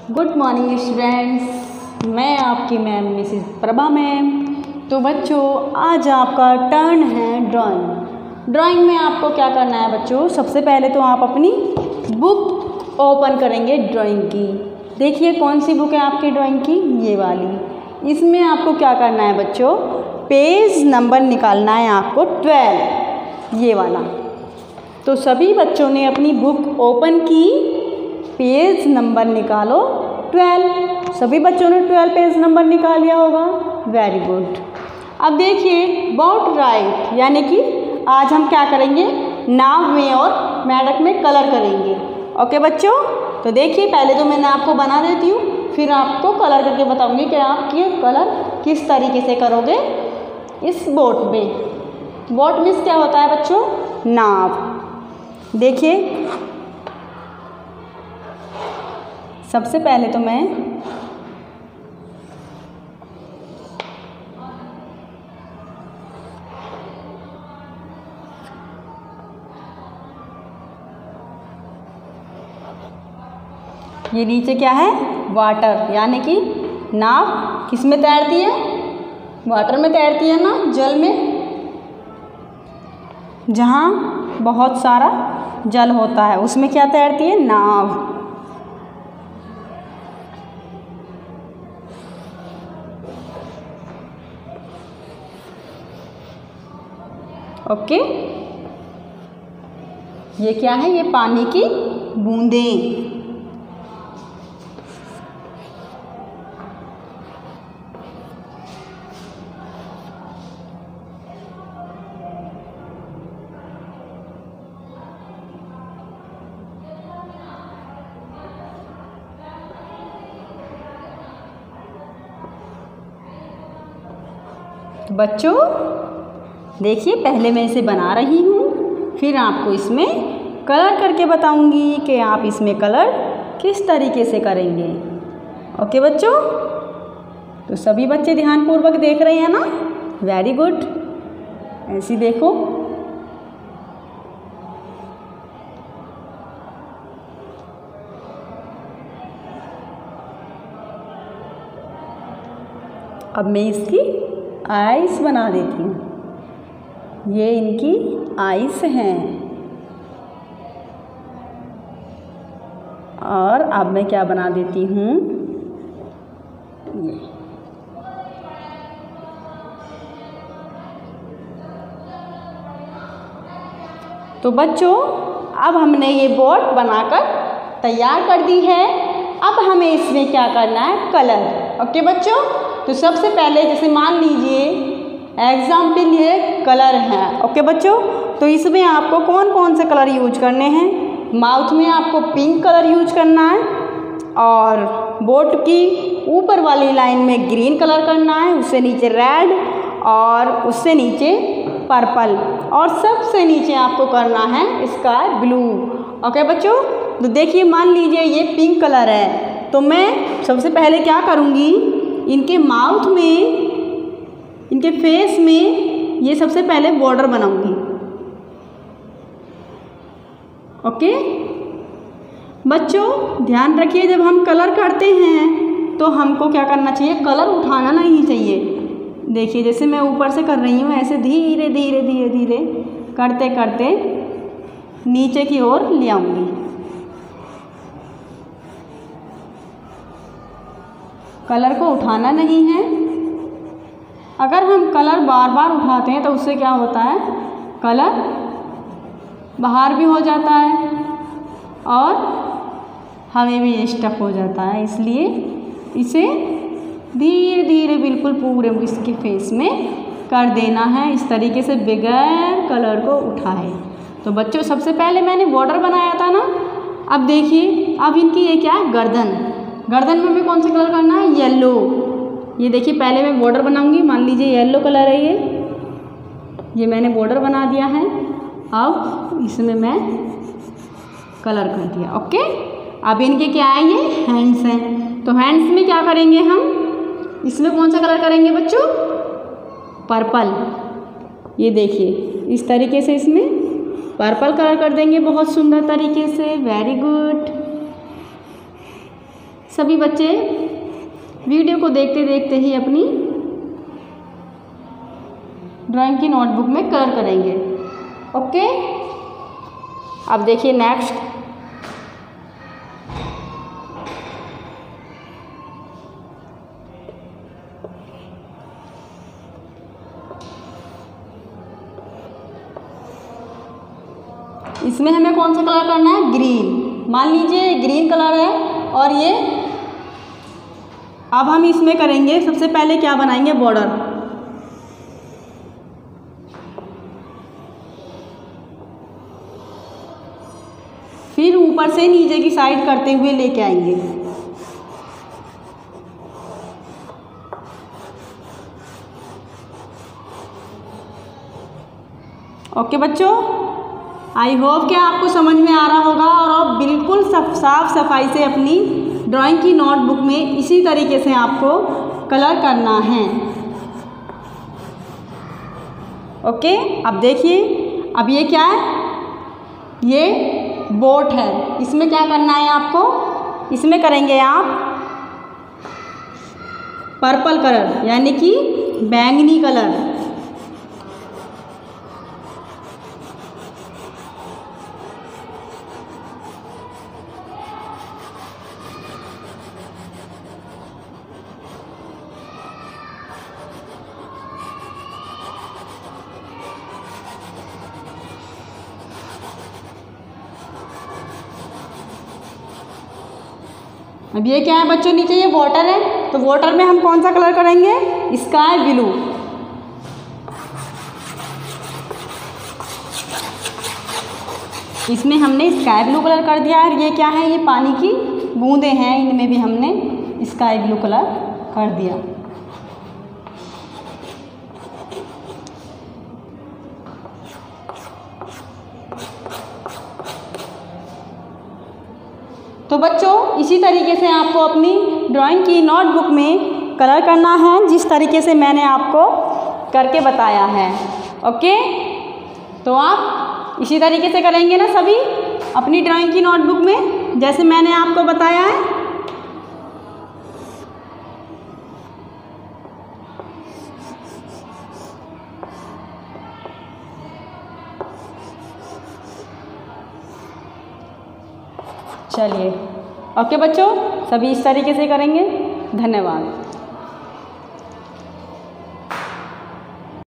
Good morning students, मैं आपकी ma'am Mrs Prabha ma'am. तो बच्चों, आज आपका टर्न है ड्राइंग में आपको क्या करना है बच्चों? सबसे पहले तो आप अपनी बुक ओपन करेंगे ड्राइंग की। देखिए कौन सी बुक है आपकी ड्राइंग की, ये वाली। इसमें आपको क्या करना है बच्चों? पेज नंबर निकालना है आपको 12, ये वाला। तो सभी बच्चों ने अपनी बुक ओपन की, पेज नंबर निकालो 12। सभी बच्चों ने 12 पेज नंबर निकाल लिया होगा, वेरी गुड। अब देखिए अबाउट राइट, यानी कि आज हम क्या करेंगे? नाव में और मेढक में कलर करेंगे। ओके बच्चों, तो देखिए पहले तो मैंने आपको बना देती हूँ, फिर आपको कलर करके बताऊँगी कि आप ये कलर किस तरीके से करोगे इस बोट में। बोट मीन्स क्या होता है बच्चों? नाव। देखिए सबसे पहले तो मैं ये नीचे क्या है? वाटर, यानी कि नाव किस में तैरती है? वाटर में तैरती है ना, जल में, जहाँ बहुत सारा जल होता है उसमें क्या तैरती है? नाव। ओके, ये क्या है? ये पानी की बूंदें। तो बच्चों देखिए, पहले मैं इसे बना रही हूँ, फिर आपको इसमें कलर करके बताऊँगी कि आप इसमें कलर किस तरीके से करेंगे। ओके बच्चों, तो सभी बच्चे ध्यानपूर्वक देख रहे हैं ना? वेरी गुड, ऐसी देखो। अब मैं इसकी आइस बना देती हूँ। ये इनकी आइस हैं। और अब मैं क्या बना देती हूँ? ये तो बच्चों, अब हमने ये बोट बनाकर तैयार कर दी है। अब हमें इसमें क्या करना है? कलर। ओके बच्चों, तो सबसे पहले जैसे मान लीजिए एग्जाम्पल ये कलर है। ओके बच्चों, तो इसमें आपको कौन कौन से कलर यूज करने हैं? माउथ में आपको पिंक कलर यूज करना है, और बोट की ऊपर वाली लाइन में ग्रीन कलर करना है, उससे नीचे रेड, और उससे नीचे पर्पल, और सबसे नीचे आपको करना है स्काई ब्लू। ओके बच्चों, तो देखिए मान लीजिए ये पिंक कलर है, तो मैं सबसे पहले क्या करूँगी? इनके माउथ में, इनके फेस में ये सबसे पहले बॉर्डर बनाऊंगी। ओके बच्चों, ध्यान रखिए, जब हम कलर करते हैं तो हमको क्या करना चाहिए? कलर उठाना नहीं चाहिए। देखिए जैसे मैं ऊपर से कर रही हूँ, ऐसे धीरे धीरे धीरे धीरे करते करते नीचे की ओर ले आऊँगी। कलर को उठाना नहीं है। अगर हम कलर बार बार उठाते हैं तो उससे क्या होता है? कलर बाहर भी हो जाता है और हमें भी स्टक हो जाता है। इसलिए इसे धीरे धीरे बिल्कुल पूरे इसके फेस में कर देना है, इस तरीके से बगैर कलर को उठाए। तो बच्चों सबसे पहले मैंने बॉर्डर बनाया था ना। अब देखिए, अब इनकी ये क्या है? गर्दन। गर्दन में भी कौन सा कलर करना है? येलो। ये देखिए पहले मैं बॉर्डर बनाऊंगी, मान लीजिए येलो कलर है ये मैंने बॉर्डर बना दिया है। अब इसमें मैं कलर कर दिया। ओके, अब इनके क्या है? ये हैंड्स हैं। तो हैंड्स में क्या करेंगे हम? इसमें कौन सा कलर करेंगे बच्चों? पर्पल। ये देखिए इस तरीके से इसमें पर्पल कलर कर देंगे बहुत सुंदर तरीके से। Very good. सभी बच्चे वीडियो को देखते देखते ही अपनी ड्राइंग की नोटबुक में कलर करेंगे। ओके, अब देखिए नेक्स्ट। इसमें हमें कौन सा कलर करना है? ग्रीन। मान लीजिए ग्रीन कलर है और ये अब हम इसमें करेंगे, सबसे पहले क्या बनाएंगे? बॉर्डर। फिर ऊपर से नीचे की साइड करते हुए लेके आएंगे। ओके बच्चों, आई होप कि आपको समझ में आ रहा होगा और आप बिल्कुल साफ सफाई से अपनी ड्राइंग की नोटबुक में इसी तरीके से आपको कलर करना है। ओके, अब देखिए, अब ये क्या है? ये बोट है। इसमें क्या करना है आपको? इसमें करेंगे आप पर्पल कलर, यानी कि बैंगनी कलर। अब ये क्या है बच्चों? नीचे ये वाटर है, तो वाटर में हम कौन सा कलर करेंगे? Sky blue. इसमें हमने स्काई ब्लू कलर कर दिया है। ये क्या है? ये पानी की बूंदें हैं, इनमें भी हमने स्काई ब्लू कलर कर दिया। तो बच्चों इसी तरीके से आपको अपनी ड्राइंग की नोटबुक में कलर करना है, जिस तरीके से मैंने आपको करके बताया है। ओके, तो आप इसी तरीके से करेंगे ना सभी अपनी ड्राइंग की नोटबुक में, जैसे मैंने आपको बताया है। चलिए, ओके बच्चों, सभी इस तरीके से करेंगे। धन्यवाद।